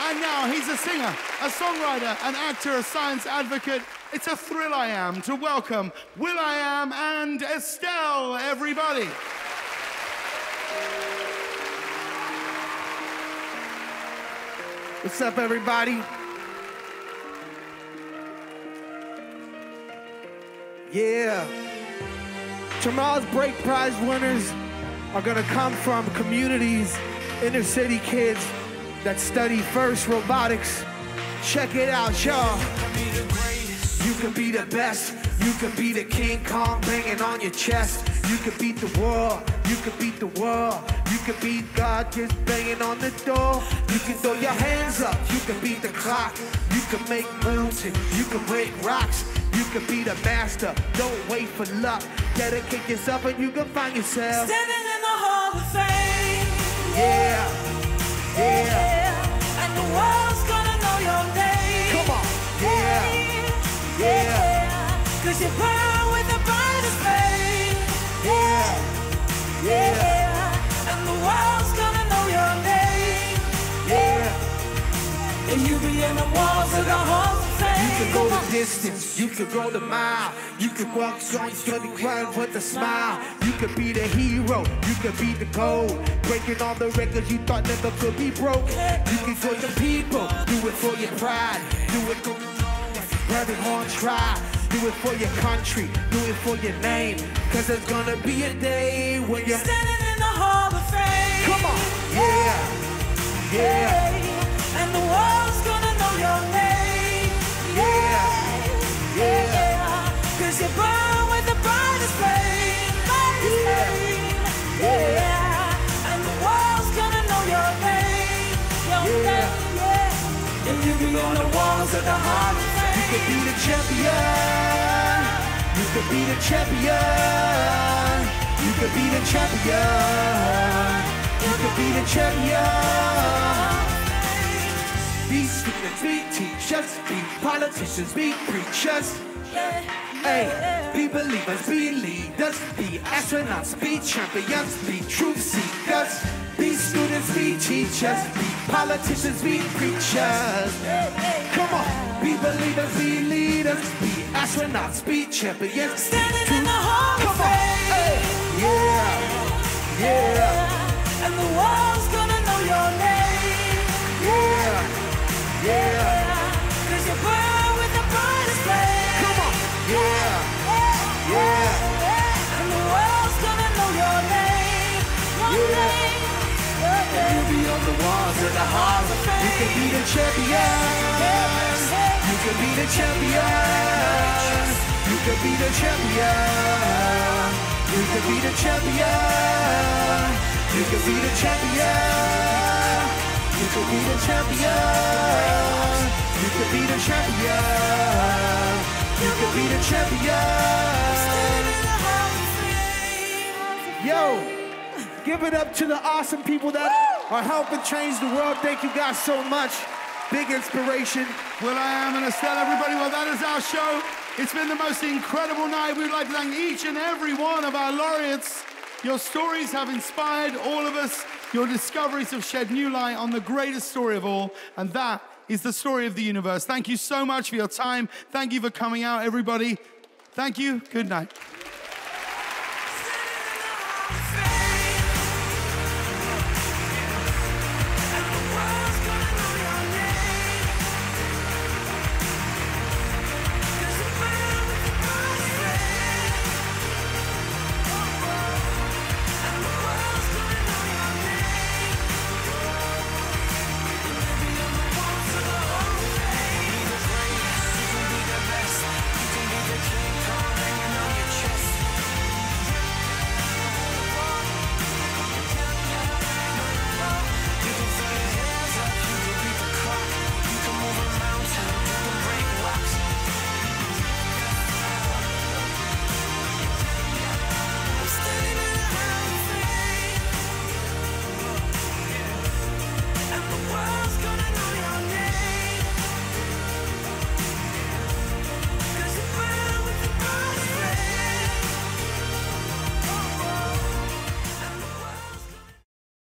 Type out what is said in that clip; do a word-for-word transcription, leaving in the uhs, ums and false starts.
And now he's a singer, a songwriter, an actor, a science advocate. It's a thrill I am to welcome will dot i am and Estelle, everybody. What's up, everybody? Yeah. Tomorrow's Break Prize winners are gonna come from communities, inner city kids that study first robotics. Check it out, y'all. You can be the best. You can be the King Kong banging on your chest. You can beat the world. You can beat the world. You can beat God just banging on the door. You can throw your hands up. You can beat the clock. You can make moves and you can break rocks. You can be the master. Don't wait for luck. Dedicate yourself and you can find yourself standing in the Hall of Fame. Yeah. Yeah. Yeah. And the world's gonna know your name. Come on. Yeah. Yeah. Yeah. Cause you burn with the brightest flame. Yeah. Yeah. Yeah. And the world's gonna know your name. Yeah. And you be in the walls of the Hall of Fame. You can go the distance, you can go the mile. You can walk joints on the ground with a smile. You can be the hero, you can be the gold. Breaking all the records you thought never could be broke. You can for your people, do it for your pride. Do it for every horn try. Do it for your country, do it for your name. Cause there's gonna be a day when you're standing in the Hall of Fame. Come on, yeah, yeah. And the world's gonna know your name. Yeah, yeah. Cause you burn with the brightest flame. Brightest flame. Yeah. And the world's gonna know your name. Your name, yeah. And you be on the walls of the Hall of Fame. You could be the champion. You could be the champion. You could be the champion. You could be the champion. Be students, be teachers, be politicians, be preachers. Hey, be believers, be leaders, be astronauts, be champions, be truth seekers. Be students, be teachers, be politicians, be preachers. Come on, be believers, be leaders, be astronauts, be champions. Standing in the Hall of Fame. Hey. Yeah, yeah. And the world's gonna know your name. Yeah. Yeah. Cause you burn with the brightest flame. Come on. Yeah. Yeah. And the world's gonna know your name. Your Yeah. name. And you'll be on the walls of the Hall of Fame. You can be the champion. You can be the champion. You can be the champion. You can be the champion. You can be the champion. You could be the champion. You could be the champion. You could be the champion. Yo, give it up to the awesome people that are helping change the world. Thank you guys so much. Big inspiration. will dot i am and Estelle, everybody. Well, that is our show. It's been the most incredible night. We'd like to thank each and every one of our laureates. Your stories have inspired all of us. Your discoveries have shed new light on the greatest story of all, and that is the story of the universe. Thank you so much for your time. Thank you for coming out, everybody. Thank you. Good night.